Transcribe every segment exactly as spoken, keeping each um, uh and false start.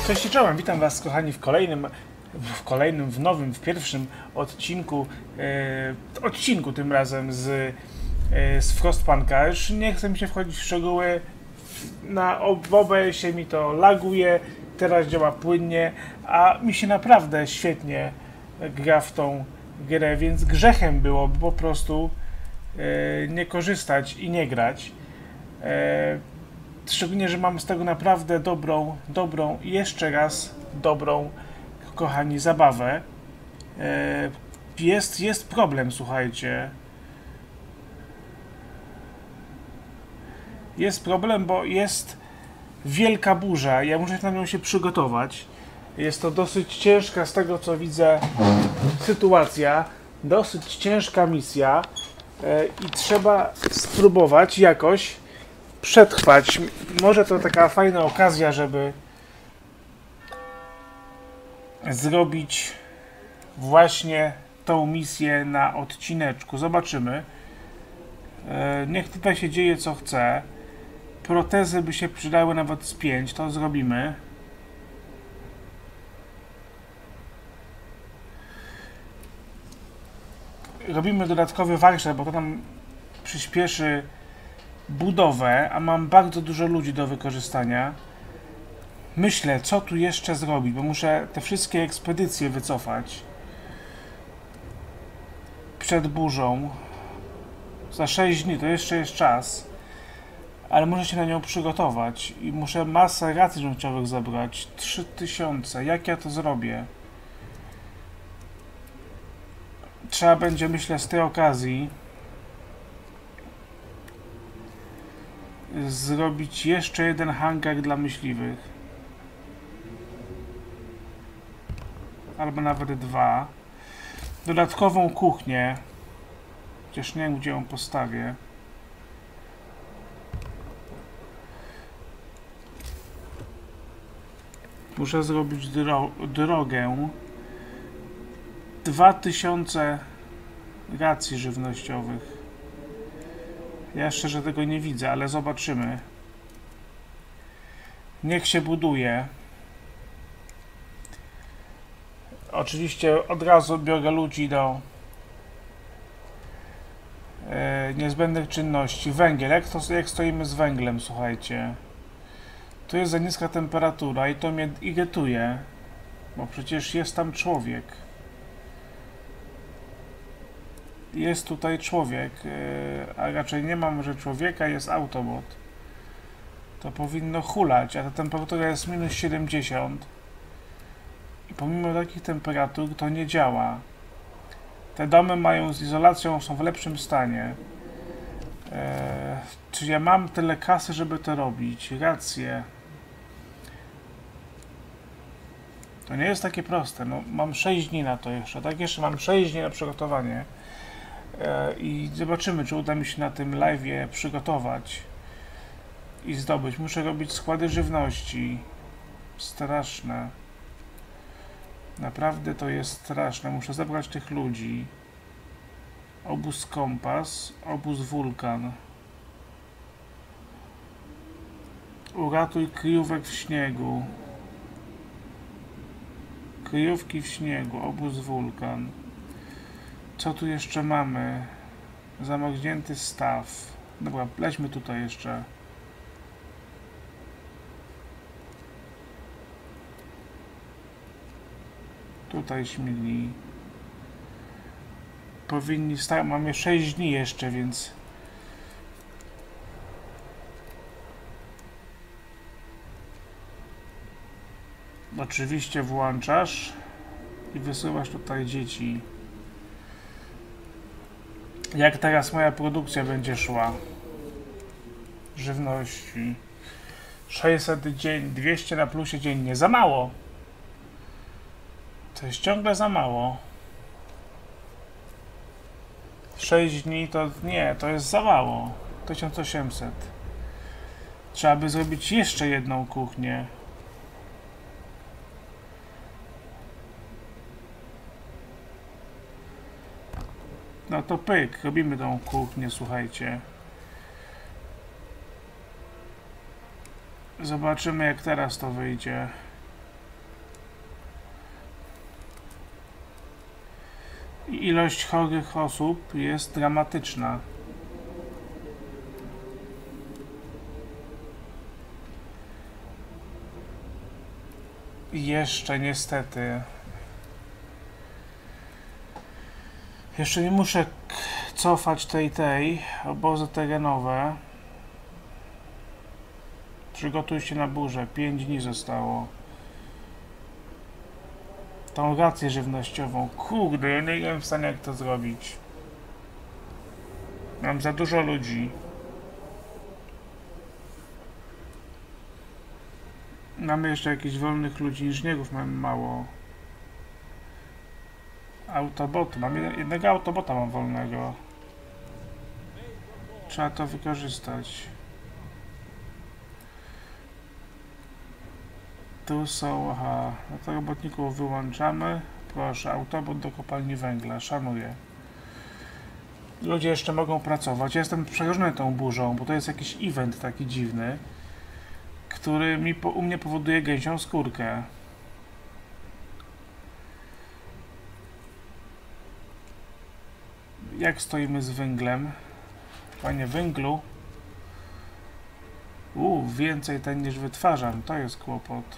Cześć i czołem, witam Was kochani w kolejnym, w kolejnym, w nowym, w pierwszym odcinku, e, odcinku tym razem z, e, z Frostpunka. Już nie chcę mi się wchodzić w szczegóły, na O B S-ie mi to laguje, teraz działa płynnie, a mi się naprawdę świetnie gra w tą grę, więc grzechem byłoby po prostu e, nie korzystać i nie grać. E, Szczególnie, że mam z tego naprawdę dobrą, dobrą i jeszcze raz dobrą, kochani, zabawę. Jest, jest problem, słuchajcie. Jest problem, bo jest wielka burza. Ja muszę na nią się przygotować. Jest to dosyć ciężka, z tego co widzę, sytuacja. Dosyć ciężka misja. I trzeba spróbować jakoś przetrwać. Może to taka fajna okazja, żeby zrobić właśnie tą misję na odcineczku. Zobaczymy. Niech tutaj się dzieje co chce. Protezy by się przydały nawet z pięć. To zrobimy. Robimy dodatkowy warsztat, bo to nam przyspieszy budowę, a mam bardzo dużo ludzi do wykorzystania. Myślę, co tu jeszcze zrobić, bo muszę te wszystkie ekspedycje wycofać przed burzą. Za sześć dni to jeszcze jest czas, ale muszę się na nią przygotować i muszę masę racji żywnościowych zebrać. trzy tysiące. Jak ja to zrobię? Trzeba będzie, myślę, z tej okazji zrobić jeszcze jeden hangar dla myśliwych. Albo nawet dwa. Dodatkową kuchnię. Chociaż nie wiem, gdzie ją postawię. Muszę zrobić dro drogę. dwa tysiące racji żywnościowych. Ja szczerze tego nie widzę, ale zobaczymy. Niech się buduje. Oczywiście od razu biorę ludzi do e, niezbędnych czynności. Węgiel. Jak, to, jak stoimy z węglem, słuchajcie? Tu jest za niska temperatura i to mnie irytuje, bo przecież jest tam człowiek. Jest tutaj człowiek, a raczej nie ma może człowieka, jest autobot. To powinno hulać, a ta temperatura jest minus siedemdziesiąt. I pomimo takich temperatur to nie działa. Te domy mają z izolacją, są w lepszym stanie. Eee, czy ja mam tyle kasy, żeby to robić? Rację. To nie jest takie proste. No, mam sześć dni na to jeszcze. Tak, jeszcze mam sześć dni na przygotowanie. I zobaczymy, czy uda mi się na tym live'ie przygotować i zdobyć. Muszę robić składy żywności. Straszne. Naprawdę to jest straszne. Muszę zebrać tych ludzi. Obóz kompas, obóz wulkan. Uratuj kryjówek w śniegu. Kryjówki w śniegu, obóz wulkan. Co tu jeszcze mamy? Zamarznięty staw. Dobra, lećmy tutaj jeszcze. Tutaj śmigli. Powinni stać. Mamy sześć dni jeszcze, więc oczywiście włączasz i wysyłasz tutaj dzieci. Jak teraz moja produkcja będzie szła? Żywności. sześćset dzień, dwieście na plusie dziennie. Za mało. To jest ciągle za mało. sześć dni to nie, to jest za mało. tysiąc osiemset. Trzeba by zrobić jeszcze jedną kuchnię. No to pyk, robimy tą kuchnię, słuchajcie. Zobaczymy, jak teraz to wyjdzie. I ilość chorych osób jest dramatyczna. I jeszcze niestety jeszcze nie muszę cofać tej tej obozy terenowe. Przygotuj się na burzę. pięć dni zostało. Tą rację żywnościową. Kurde, ja nie jestem w stanie jak to zrobić. Mam za dużo ludzi. Mamy jeszcze jakichś wolnych ludzi, inżynierów mamy mało. Autobot, mam jednego autobota mam wolnego. Trzeba to wykorzystać. Tu są, aha, no to robotników wyłączamy. Proszę, autobot do kopalni węgla, szanuję. Ludzie jeszcze mogą pracować. Ja jestem przerażony tą burzą, bo to jest jakiś event taki dziwny, który mi po, u mnie powoduje gęsią skórkę. Jak stoimy z węglem? Panie węglu. Uuu, więcej ten niż wytwarzam. To jest kłopot.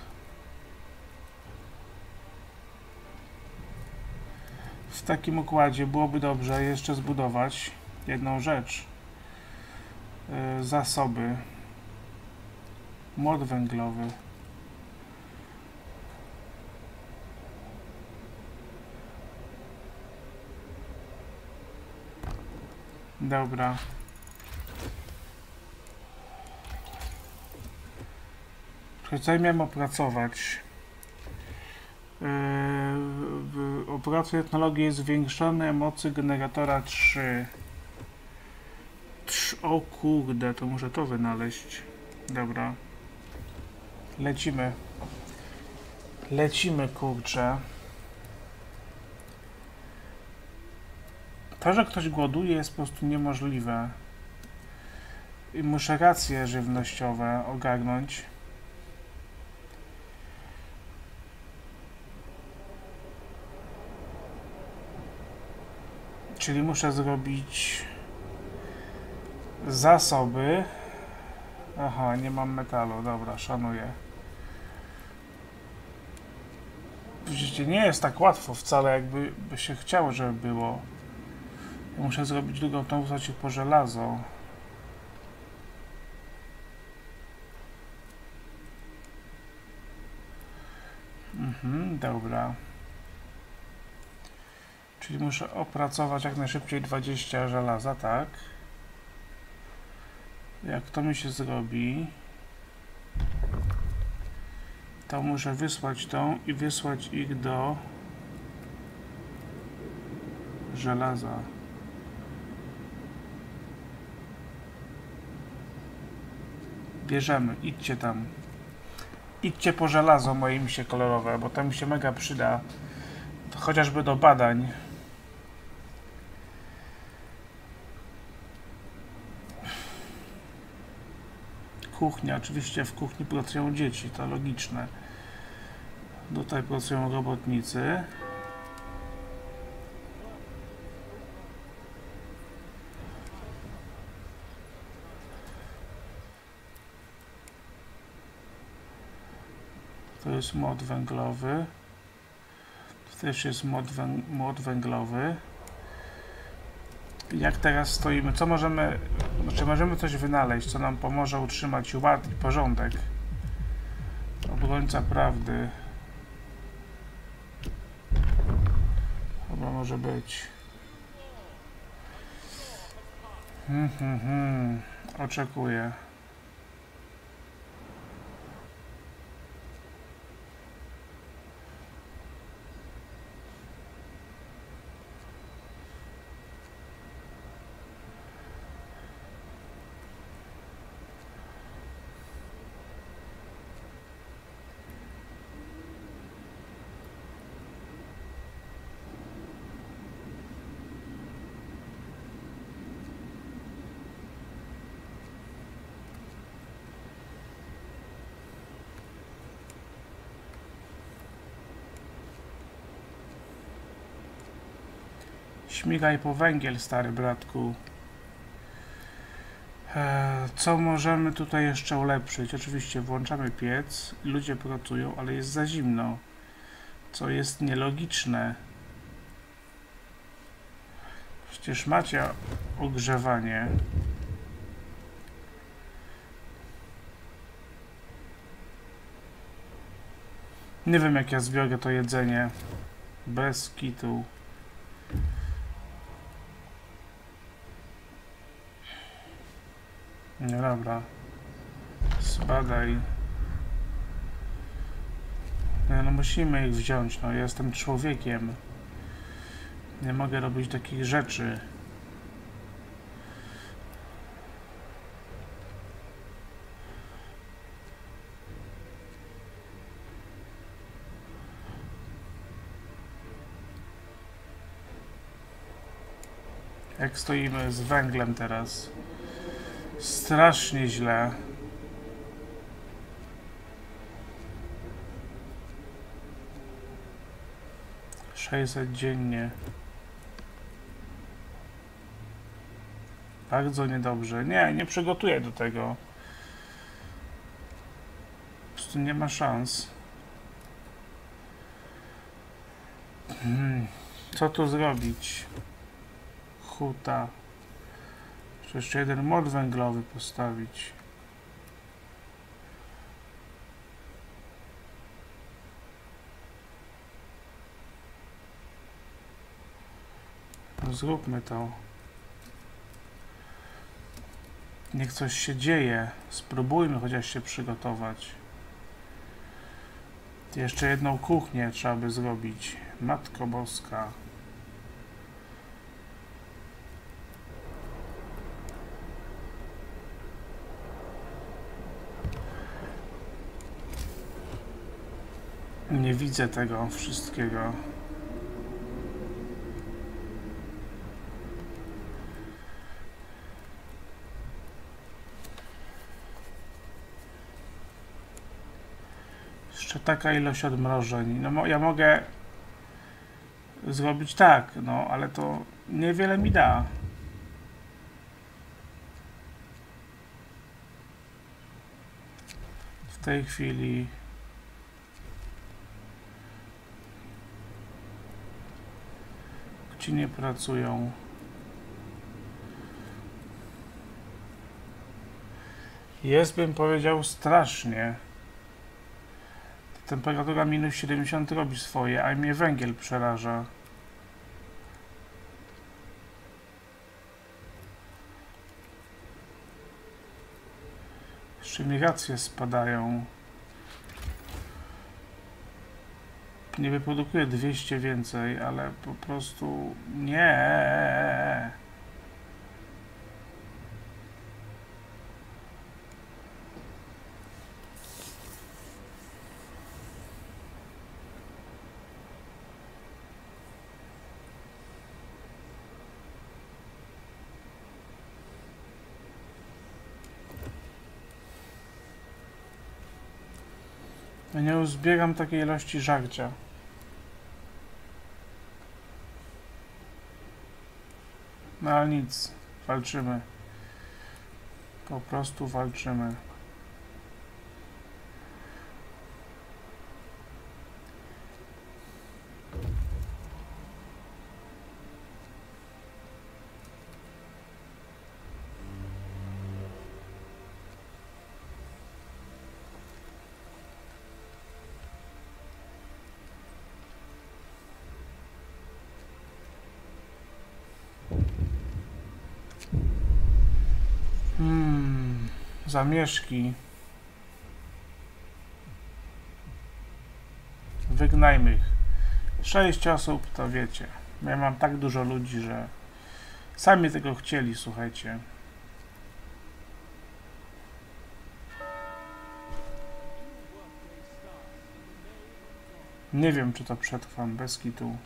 W takim układzie byłoby dobrze jeszcze zbudować jedną rzecz. Yy, zasoby. Młot węglowy. Dobra. Co miałem opracować? Yy, opracuję technologię zwiększonej mocy generatora trzy. Trz, o kurde, to muszę to wynaleźć. Dobra. Lecimy. Lecimy, kurczę. To, że ktoś głoduje, jest po prostu niemożliwe. I muszę racje żywnościowe ogarnąć. Czyli muszę zrobić zasoby. Aha, nie mam metalu. Dobra, szanuję. Widzicie, nie jest tak łatwo wcale, jakby by się chciało, żeby było. Muszę zrobić drugą tą wstać po żelazo. Mhm, dobra. Czyli muszę opracować jak najszybciej dwadzieścia żelaza, tak? Jak to mi się zrobi, to muszę wysłać tą i wysłać ich do żelaza. Bierzemy, idźcie tam. Idźcie po żelazo, moje misie kolorowe, bo to mi się mega przyda. To chociażby do badań. Kuchnia, oczywiście w kuchni pracują dzieci, to logiczne. Tutaj pracują robotnicy. To jest młot węglowy. To też jest młot, węg młot węglowy. Jak teraz stoimy? Co możemy... Czy możemy coś wynaleźć, co nam pomoże utrzymać ład i porządek? Obrońca prawdy. Chyba może być. Hmm, hmm, hmm. Oczekuję. Śmigaj po węgiel, stary bratku. Eee, co możemy tutaj jeszcze ulepszyć? Oczywiście włączamy piec, ludzie pracują, ale jest za zimno, co jest nielogiczne. Przecież macie ogrzewanie. Nie wiem, jak ja zbiorę to jedzenie bez kitu. No dobra. Zbadaj. No, no musimy ich wziąć, no ja jestem człowiekiem. Nie mogę robić takich rzeczy. Jak stoimy z węglem teraz? Strasznie źle. sześćset dziennie. Bardzo niedobrze. Nie, nie przygotuję do tego. Po prostu nie ma szans. Hmm. Co tu zrobić? Huta. Czy jeszcze jeden mod węglowy postawić? No zróbmy to. Niech coś się dzieje. Spróbujmy chociaż się przygotować. Jeszcze jedną kuchnię trzeba by zrobić. Matko Boska. Nie widzę tego wszystkiego. Jeszcze taka ilość odmrożeń. No mo ja mogę zrobić tak, no ale to niewiele mi da. W tej chwili ci nie pracują. Jest, bym powiedział, strasznie. Temperatura minus siedemdziesiąt robi swoje, a mnie węgiel przeraża. Jeszcze mi racje spadają. Nie wyprodukuję dwieście więcej, ale po prostu nie. Ja nie uzbieram takiej ilości żarcia. No ale nic, walczymy. Po prostu walczymy. Hmm, zamieszki. Wygnajmy ich. Sześć osób, to wiecie. Ja mam tak dużo ludzi, że sami tego chcieli, słuchajcie. Nie wiem, czy to przetrwam bez kitu.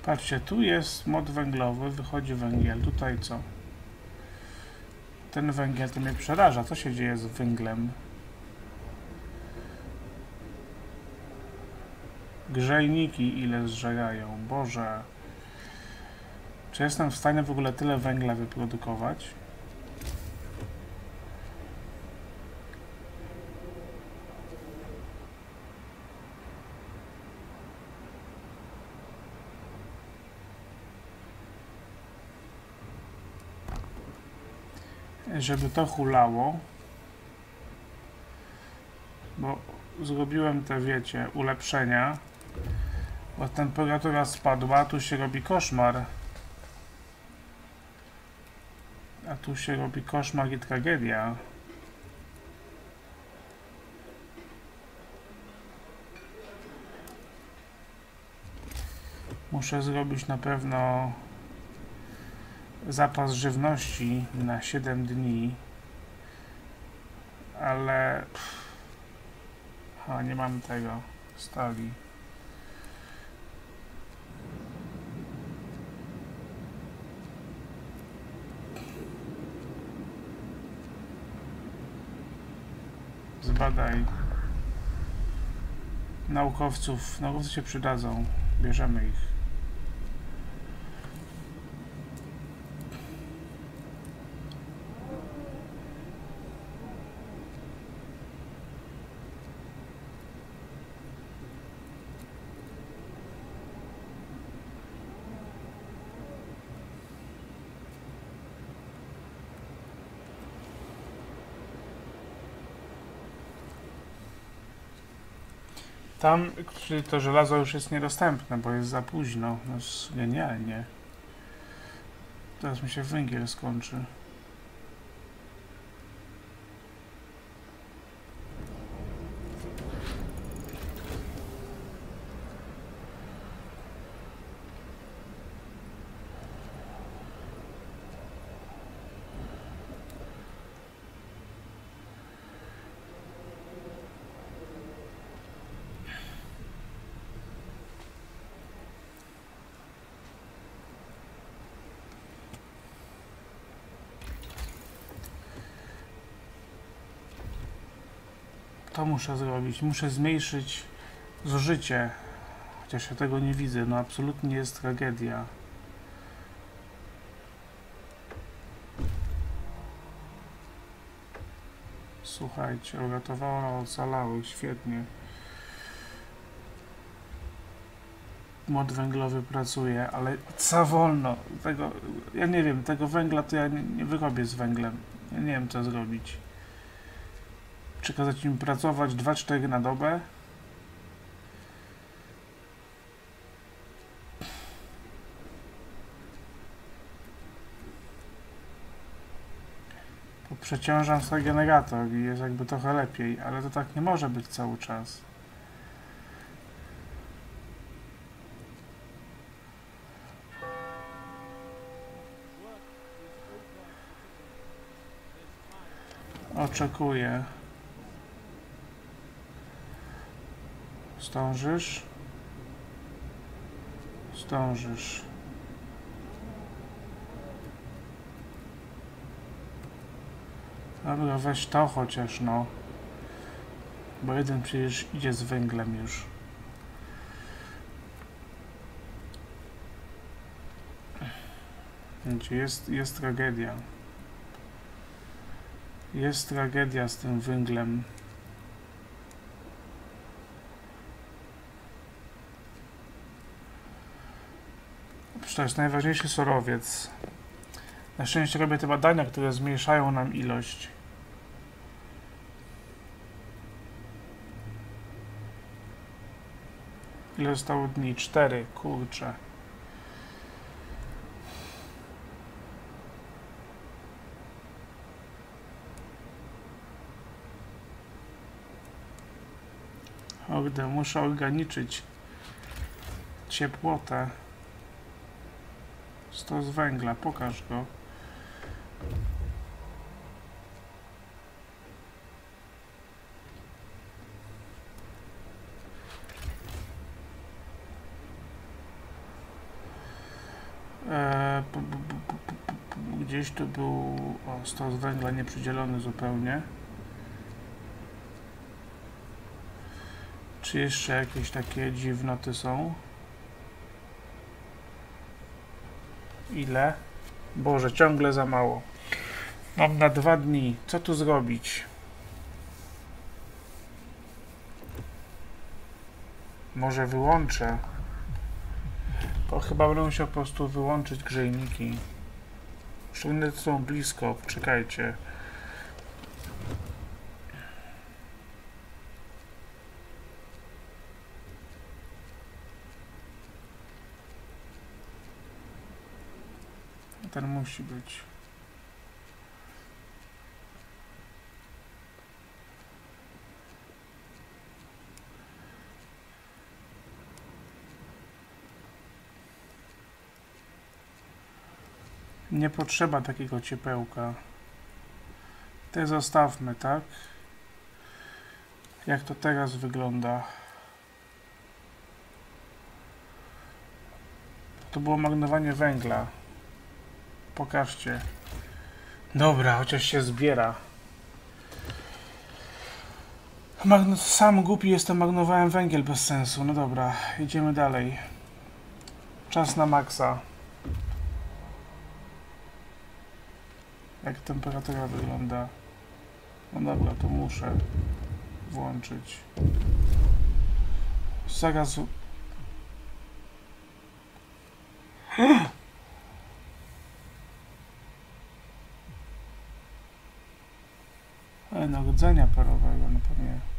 Patrzcie, tu jest mod węglowy, wychodzi węgiel. Tutaj co? Ten węgiel to mnie przeraża. Co się dzieje z węglem? Grzejniki ile zżerają. Boże. Czy jestem w stanie w ogóle tyle węgla wyprodukować? Żeby to hulało, bo zrobiłem te, wiecie, ulepszenia, bo temperatura spadła, a tu się robi koszmar. A tu się robi koszmar i tragedia. Muszę zrobić na pewno zapas żywności na siedem dni, ale a nie mam tego stali. Zbadaj. Naukowców, naukowcy się przydadzą, bierzemy ich. Tam to żelazo już jest niedostępne, bo jest za późno. No jest genialnie. Teraz mi się węgiel skończy. To muszę zrobić. Muszę zmniejszyć zużycie. Chociaż ja tego nie widzę. No absolutnie jest tragedia. Słuchajcie, uratowało ocalałych. Świetnie. Mod węglowy pracuje, ale za wolno. Tego, ja nie wiem, tego węgla to ja nie, nie wyrobię z węglem. Ja nie wiem co zrobić. Czy kazać im pracować dwa cztery na dobę? Bo przeciążam sobie generator i jest jakby trochę lepiej, ale to tak nie może być cały czas. Oczekuję. Zdążysz? Zdążysz. Dobra, weź to chociaż, no. Bo jeden przecież idzie z węglem już. Znaczy jest, jest tragedia. Jest tragedia z tym węglem. To jest najważniejszy surowiec. Na szczęście robię te badania, które zmniejszają nam ilość. Ile zostało dni? Cztery. Kurczę. Kurde, muszę ograniczyć ciepłotę. Stos węgla, pokaż go. E, bu, bu, bu, bu, bu, gdzieś tu był o, stos węgla nieprzydzielony zupełnie. Czy jeszcze jakieś takie dziwnoty są? Ile? Boże, ciągle za mało. Mam na dwa dni. Co tu zrobić? Może wyłączę? Bo chyba będę musiał po prostu wyłączyć grzejniki. Szczególnie są blisko. Poczekajcie. Ten musi być. Nie potrzeba takiego ciepełka. Te zostawmy, tak? Jak to teraz wygląda? To było magnowanie węgla. Pokażcie. Dobra, chociaż się zbiera. Magno... Sam głupi jestem, magnowałem węgiel bez sensu. No dobra, idziemy dalej. Czas na maksa. Jak temperatura wygląda? No dobra, to muszę włączyć. Zaraz... Ale no, rdzenia parowego, no to nie.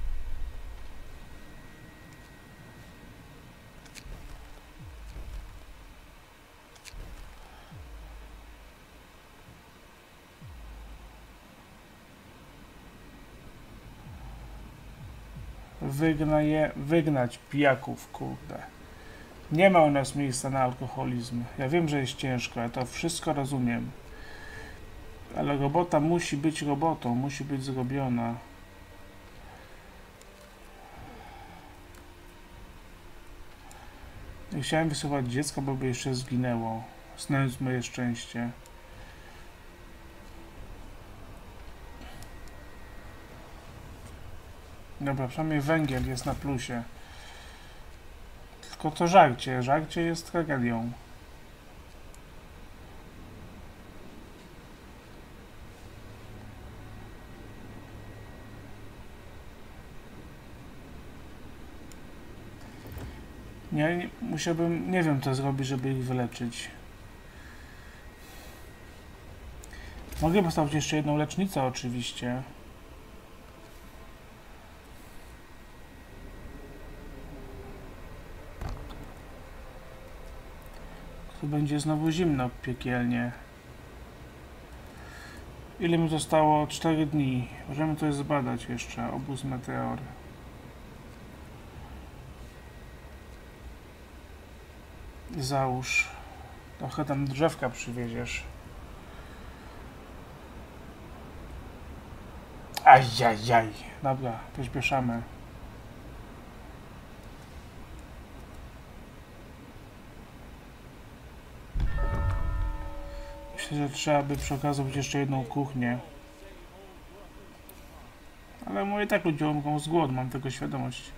Wygnaje, wygnać pijaków, kurde. Nie ma u nas miejsca na alkoholizm. Ja wiem, że jest ciężko, ja to wszystko rozumiem. Ale robota musi być robotą, musi być zrobiona. Nie chciałem wysyłać dziecka, bo by jeszcze zginęło. Znając moje szczęście. Dobra, przynajmniej węgiel jest na plusie. Tylko to żarcie. Żarcie jest tragedią. Nie, nie, musiałbym, nie wiem co zrobić, żeby ich wyleczyć. Mogę postawić jeszcze jedną lecznicę oczywiście. Tu będzie znowu zimno piekielnie. Ile mi zostało? cztery dni. Możemy to zbadać jeszcze. Obóz Meteor. Załóż. Trochę tam drzewka przywieziesz. Ajajaj. Dobra, pośpieszamy. Myślę, że trzeba by przy okazji być jeszcze jedną kuchnię. Ale mówię tak, ludzie umrą z głodu, mam tego świadomość.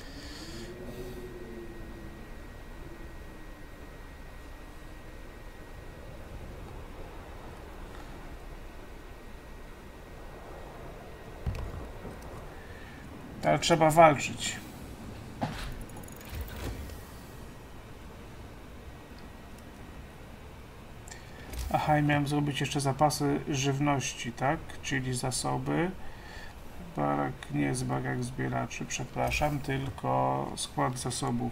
Ale trzeba walczyć. Aha, i miałem zrobić jeszcze zapasy żywności, tak? Czyli zasoby. Barak nie jest barak zbieraczy, przepraszam, tylko skład zasobów.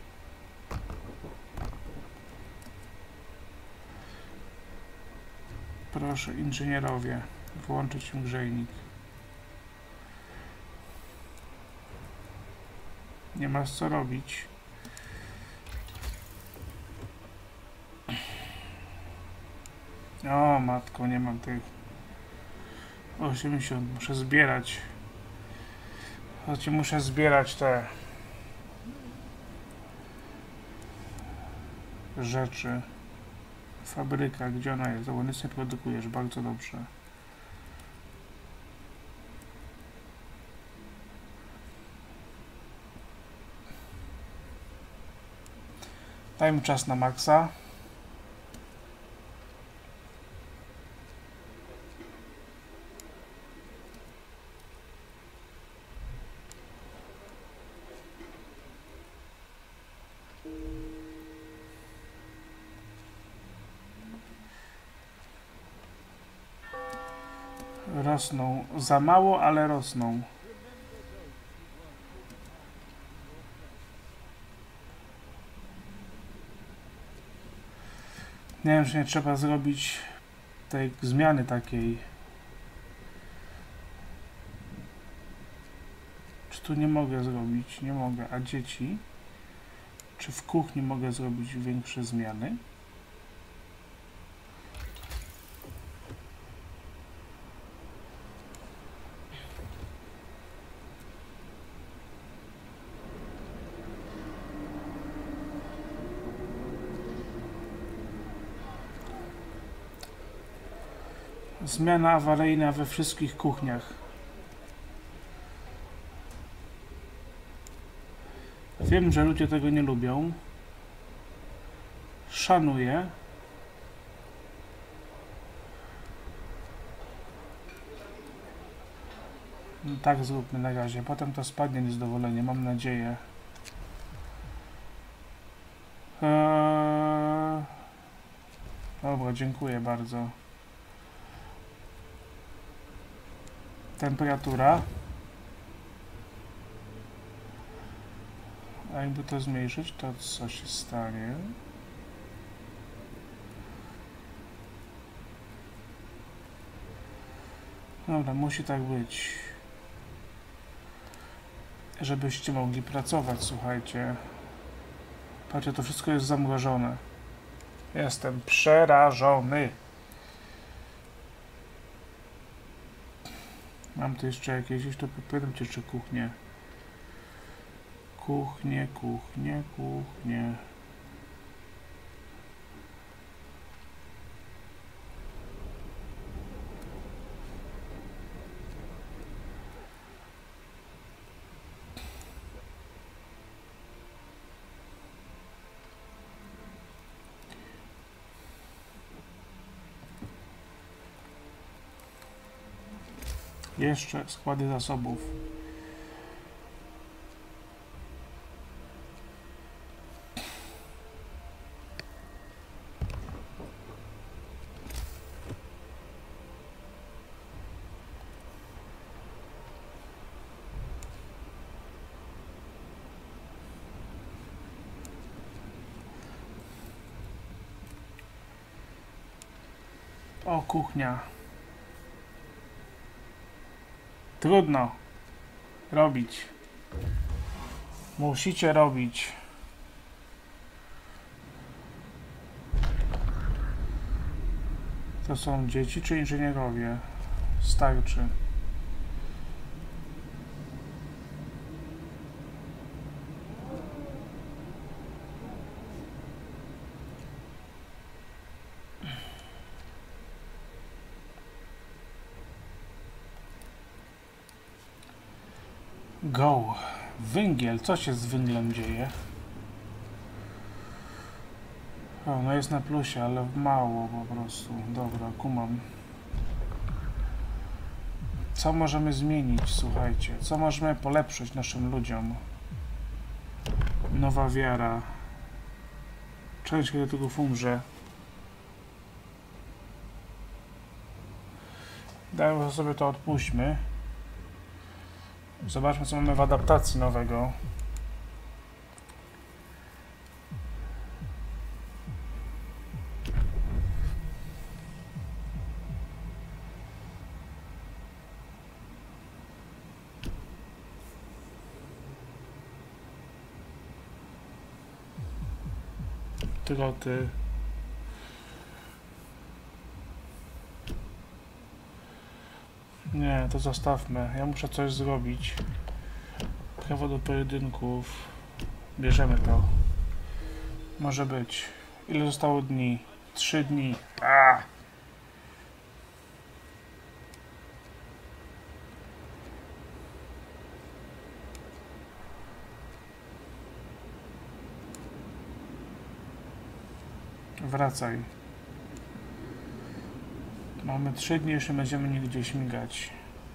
Proszę, inżynierowie, włączyć im grzejnik. Nie masz co robić. O matko, nie mam tych osiemdziesiąt, muszę zbierać. Znaczy muszę zbierać te rzeczy. Fabryka, gdzie ona jest? O, nic nie produkujesz, bardzo dobrze. Dajmy czas na maksa. Rosną. Za mało, ale rosną. Nie wiem, czy nie trzeba zrobić tej zmiany takiej. Czy tu nie mogę zrobić? Nie mogę. A dzieci? Czy w kuchni mogę zrobić większe zmiany? Zmiana awaryjna we wszystkich kuchniach. Wiem, że ludzie tego nie lubią. Szanuję. No tak zróbmy na razie. Potem to spadnie niezadowolenie, mam nadzieję. Eee... Dobra, dziękuję bardzo. Temperatura. A jakby to zmniejszyć, to co się stanie? Dobra, musi tak być. Żebyście mogli pracować, słuchajcie. Patrzcie, to wszystko jest zamrożone. Jestem przerażony. Mam tu jeszcze jakieś, już to popytam cię, czy kuchnię. Kuchnie, kuchnie, kuchnie. Jeszcze składy zasobów. O, kuchnia. Trudno robić. Musicie robić. To są dzieci czy inżynierowie? Starczy. Go. Węgiel. Co się z węglem dzieje? O, no jest na plusie, ale mało po prostu. Dobra, kumam. Co możemy zmienić, słuchajcie? Co możemy polepszyć naszym ludziom? Nowa wiara. Cześć, kiedy tylko umrze. Dajmy sobie to, odpuśćmy. Zobaczmy, co mamy w adaptacji nowego. Tyloty. Nie, to zostawmy. Ja muszę coś zrobić. Prawo do pojedynków. Bierzemy to. Może być. Ile zostało dni? Trzy dni. A. Wracaj. Mamy trzy dni, jeszcze będziemy nigdzie śmigać.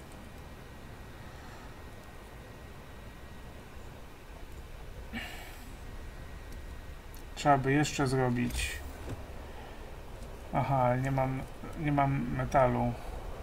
Trzeba by jeszcze zrobić. Aha, ale nie mam, nie mam metalu.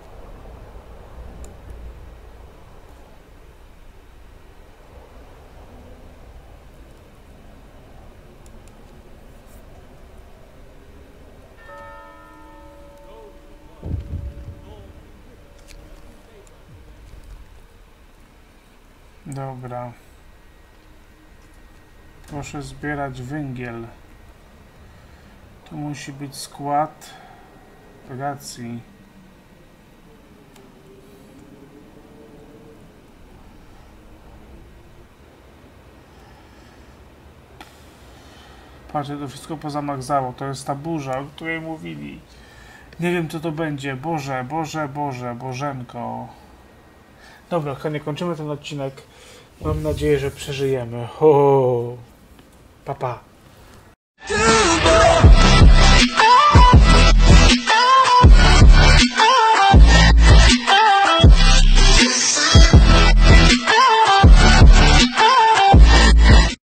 Dobra. Proszę zbierać węgiel. Tu musi być skład racji. Patrzcie, to wszystko pozamagzało. To jest ta burza, o której mówili. Nie wiem, co to będzie. Boże, Boże, Boże, Bożenko. Dobra, kochani, kończymy ten odcinek. Mam nadzieję, że przeżyjemy. O, pa, pa.